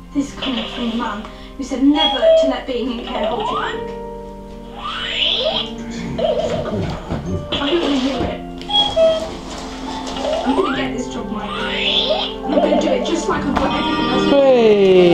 This is coming from a man who said never to let being in care hold you back. I don't want to hear it. I'm going to get this job, Mike. And I'm going to do it just like I've got everything else. Hey!